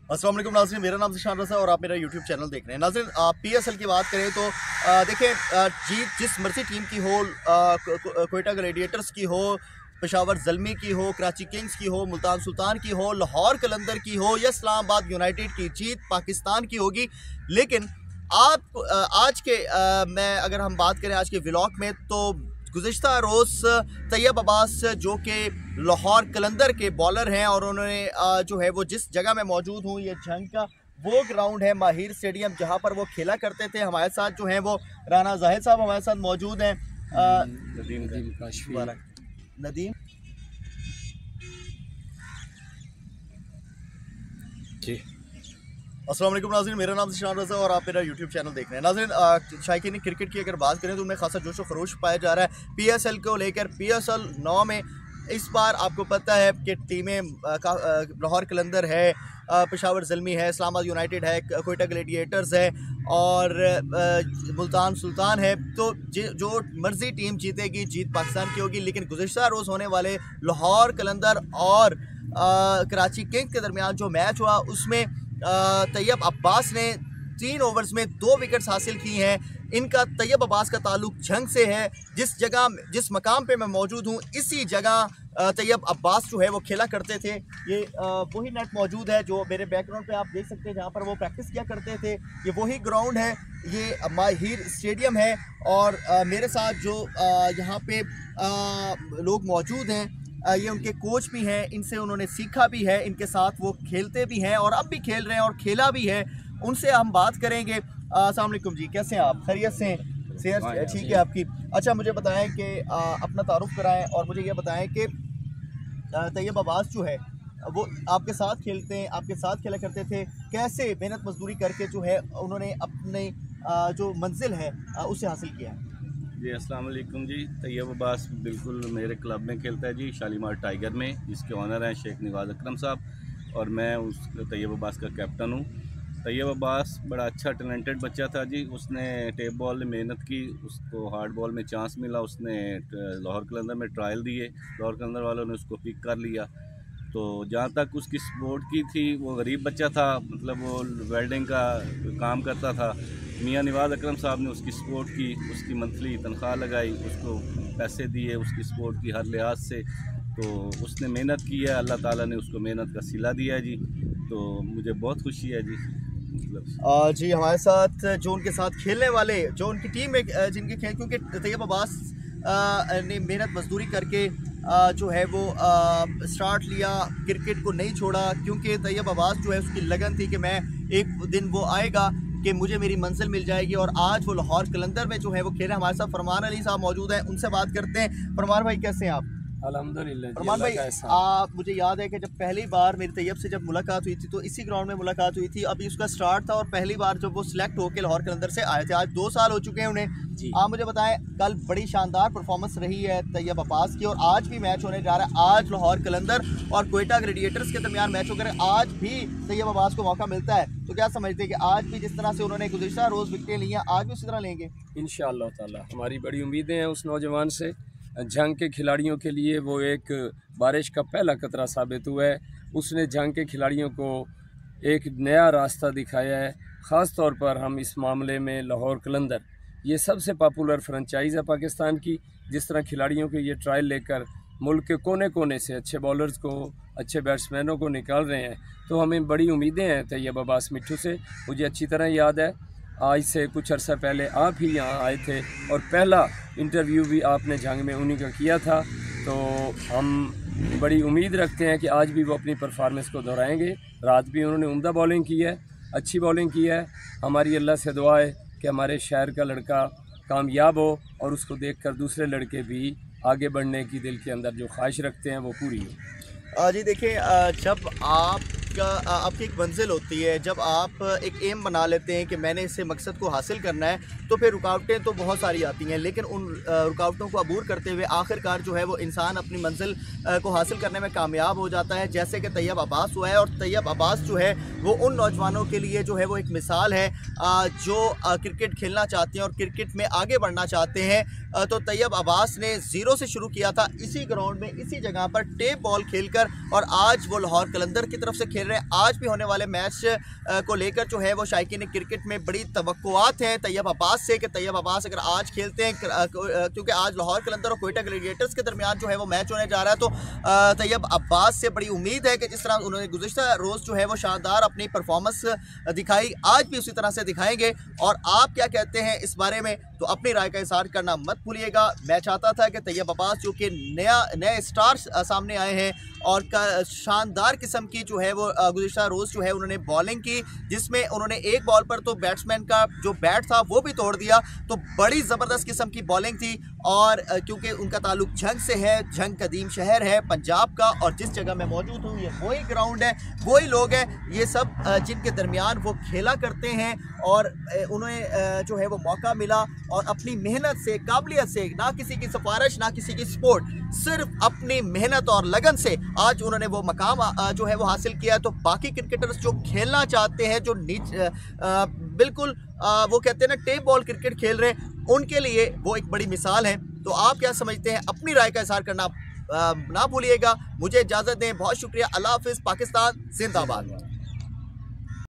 अस्सलाम वालेकुम नाज़रीन, मेरा नाम ज़िशान रज़ा और आप मेरा यूट्यूब चैनल देख रहे हैं। नाज़रीन, PSL की बात करें तो देखें, जीत जिस मर्जी टीम की हो, कोयटा ग्लैडिएटर्स की हो, पेशावर ज़ल्मी की हो, कराची किंग्स की हो, मुल्तान सुल्तान की हो, लाहौर कलंदर की हो या इस्लामाबाद यूनाइटेड की जीत पाकिस्तान की होगी। लेकिन आप आज के मैं अगर हम बात करें आज के व्लॉग में, तो गुज़िश्ता रोज़ तैयब अब्बास जो कि लाहौर कलंदर के बॉलर हैं और उन्होंने जो है वो जिस जगह मैं मौजूद हूँ, ये जंग का वो ग्राउंड है माहिर स्टेडियम, जहाँ पर वो खेला करते थे। हमारे साथ जो हैं वो राना जाहिद साहब हमारे साथ मौजूद हैं। नदीम जी, अस्सलाम वालेकुम नाज़रीन, मेरा नाम ज़िशान रज़ा और आप मेरा यूट्यूब चैनल देख रहे हैं। नाज़रीन, शायकीन क्रिकेट की अगर बात करें तो उनमें खासा जोश व खरोश पाया जा रहा है PSL को लेकर। PSL 9 में इस बार आपको पता है कि टीमें लाहौर कलंदर है, पेशावर ज़ल्मी है, इस्लामाबाद यूनाइटेड है, कोयटा ग्लैडिएटर्स है और मुल्तान सुल्तान है। तो जो मर्ज़ी टीम जीतेगी, जीत पाकिस्तान की होगी। लेकिन गुज़िश्ता रोज़ होने वाले लाहौर कलंदर और कराची किंग्स के दरमियान जो मैच हुआ, उसमें तैयब अब्बास ने 3 ओवर्स में 2 विकेट्स हासिल की हैं। इनका तैयब अब्बास का ताल्लुक जंग से है। जिस मकाम पे मैं मौजूद हूँ, इसी जगह तैयब अब्बास जो है वो खेला करते थे। ये वही नेट मौजूद है जो मेरे बैकग्राउंड पे आप देख सकते हैं, जहाँ पर वो प्रैक्टिस किया करते थे। ये वही ग्राउंड है, ये माहिर स्टेडियम है और मेरे साथ जो यहाँ पे लोग मौजूद हैं, ये उनके कोच भी हैं, इनसे उन्होंने सीखा भी है, इनके साथ वो खेलते भी हैं और अब भी खेल रहे हैं और खेला भी है। उनसे हम बात करेंगे। अस्सलाम वालेकुम जी, कैसे हैं आप? खैरियत से हैं? सेहत ठीक है आपकी? अच्छा, मुझे बताएं कि अपना तारुफ कराएं और मुझे ये बताएं कि तैयब अब्बास जो है वो आपके साथ खेलते हैं, आपके साथ खेला करते थे। कैसे मेहनत मजदूरी करके जो है उन्होंने अपने जो मंजिल है उसे हासिल किया है? जी, अस्सलाम वालेकुम जी। तैयब अब्बास बिल्कुल मेरे क्लब में खेलता है जी, शालीमार टाइगर में, जिसके ऑनर हैं शेख नवाज़ अकरम साहब और मैं उस तैयब अब्बास का कैप्टन हूँ। तैयब अब्बास बड़ा अच्छा टैलेंटेड बच्चा था जी। उसने टेप बॉल में मेहनत की, उसको हार्ड बॉल में चांस मिला, उसने लाहौर कलंदर में ट्रायल दिए, लाहौर कलंदर वालों ने उसको पिक कर लिया। तो जहाँ तक उसकी सपोर्ट की थी, वो गरीब बच्चा था, मतलब वो वेल्डिंग का काम करता था। मियाँ नवाज़ अकरम साहब ने उसकी सपोर्ट की, उसकी मंथली तनख्वाह लगाई, उसको पैसे दिए उसकी सपोर्ट की हर लिहाज से। तो उसने मेहनत की है, अल्लाह ताला ने उसको मेहनत का सिला दिया है जी। तो मुझे बहुत खुशी है जी। जी, हमारे साथ जो उनके साथ खेलने वाले, जो उनकी टीम में जिनके खेल, क्योंकि तैयब अब्बास ने मेहनत मजदूरी करके जो है वो स्टार्ट लिया, क्रिकेट को नहीं छोड़ा, क्योंकि तैयब अब्बास जो है उसकी लगन थी कि मैं एक दिन वो आएगा कि मुझे मेरी मंजिल मिल जाएगी। और आज वो लाहौर कलंदर में जो है वो खेल रहे हैं। हमारे साथ फरमान अली साहब मौजूद हैं, उनसे बात करते हैं। फरमान भाई, कैसे हैं आप? अल्हम्दुलिल्लाह। फरमान भाई, मुझे याद है कि जब पहली बार मेरी तैयब से जब मुलाकात हुई थी तो इसी ग्राउंड में मुलाकात हुई थी। अभी उसका स्टार्ट था और पहली बार जब वो सिलेक्ट होकर लाहौर कलंदर से आए थे, आज 2 साल हो चुके हैं उन्हें। आप मुझे बताएं, कल बड़ी शानदार परफॉर्मेंस रही है तैयब अब्बास की और आज भी मैच होने जा रहा है। आज लाहौर कलंदर और कोयटा ग्लैडिएटर्स के दरमियान मैच होकर आज भी तैयब अब्बास को मौका मिलता है, तो क्या समझते हैं कि आज भी जिस तरह से उन्होंने गुज़िश्ता रोज़ विकेटें ली हैं, आज भी उसी तरह लेंगे? इंशाअल्लाह ताला हमारी बड़ी उम्मीदें हैं उस नौजवान से। जंग के खिलाड़ियों के लिए वो एक बारिश का पहला कतरा साबित हुआ है। उसने जंग के खिलाड़ियों को एक नया रास्ता दिखाया है। ख़ास तौर पर हम इस मामले में लाहौर कलंदर, ये सबसे पॉपुलर फ्रेंचाइज़ है पाकिस्तान की। जिस तरह खिलाड़ियों के ये ट्रायल लेकर मुल्क के कोने कोने से अच्छे बॉलर्स को, अच्छे बैट्समैनों को निकाल रहे हैं, तो हमें बड़ी उम्मीदें हैं तैयब अब्बास मिट्ठू से। मुझे अच्छी तरह याद है, आज से कुछ अर्सा पहले आप ही यहाँ आए थे और पहला इंटरव्यू भी आपने जंग में उन्हीं का किया था। तो हम बड़ी उम्मीद रखते हैं कि आज भी वो अपनी परफॉर्मेंस को दोहराएंगे। रात भी उन्होंने उम्दा बॉलिंग की है, अच्छी बॉलिंग की है। हमारी अल्लाह से दुआ है कि हमारे शहर का लड़का कामयाब हो और उसको देखकर दूसरे लड़के भी आगे बढ़ने की दिल के अंदर जो ख्वाहिश रखते हैं वो पूरी हो। जी देखिए, जब आपकी एक मंजिल होती है, जब आप एक एम बना लेते हैं कि मैंने इसे मकसद को हासिल करना है, तो फिर रुकावटें तो बहुत सारी आती हैं, लेकिन उन रुकावटों को अबूर करते हुए आखिरकार जो है वो इंसान अपनी मंजिल को हासिल करने में कामयाब हो जाता है, जैसे कि तैयब अब्बास हुआ है। और तैयब अब्बास जो है वो उन नौजवानों के लिए जो है वो एक मिसाल है जो क्रिकेट खेलना चाहते हैं और क्रिकेट में आगे बढ़ना चाहते हैं। तो तैयब अब्बास ने 0 से शुरू किया था इसी ग्राउंड में, इसी जगह पर टेप बॉल खेलकर, और आज वो लाहौर कलंदर की तरफ से खेल रहे हैं। आज भी होने वाले मैच को लेकर जो है वो शायकीन क्रिकेट में बड़ी तवक्कुआत हैं तैयब अब्बास से कि तैयब अब्बास अगर आज खेलते हैं, क्योंकि आज लाहौर कलंदर और क्वेटा ग्लैडिएटर्स के दरमियान जो है वो मैच होने जा रहा है, तो तैयब अब्बास से बड़ी उम्मीद है कि जिस तरह उन्होंने गुज़िश्ता रोज़ जो है वो शानदार अपनी परफॉर्मेंस दिखाई, आज भी उसी तरह से दिखाएंगे। और आप क्या कहते हैं इस बारे में, तो अपनी राय का इज़हार करना मत भूलिएगा। मैं चाहता था कि तैयब अब्बास जो कि नए स्टार्स सामने आए हैं और शानदार किस्म की जो है वो गुज़िश्ता रोज़ जो है उन्होंने बॉलिंग की, जिसमें उन्होंने एक बॉल पर तो बैट्समैन का जो बैट था वो भी तोड़ दिया, तो बड़ी ज़बरदस्त किस्म की बॉलिंग थी। और क्योंकि उनका ताल्लुक झंग से है, झंग कदीम शहर है पंजाब का, और जिस जगह मैं मौजूद हूँ ये वही ग्राउंड है, वही लोग हैं, ये सब जिनके दरमियान वो खेला करते हैं। और उन्हें जो है वो मौका मिला और अपनी मेहनत से, काबिलियत से, ना किसी की सिफारिश ना किसी की सपोर्ट, सिर्फ अपनी मेहनत और लगन से आज उन्होंने वो मकाम जो है वो हासिल किया। तो बाकी क्रिकेटर्स जो खेलना चाहते हैं, जो बिल्कुल वो कहते हैं ना टेप बॉल क्रिकेट खेल रहे हैं, उनके लिए वो एक बड़ी मिसाल है। तो आप क्या समझते हैं, अपनी राय का इज़हार करना ना भूलिएगा। मुझे इजाज़त दें, बहुत शुक्रिया, अल्लाह हाफ़िज़, पाकिस्तान जिंदाबाद।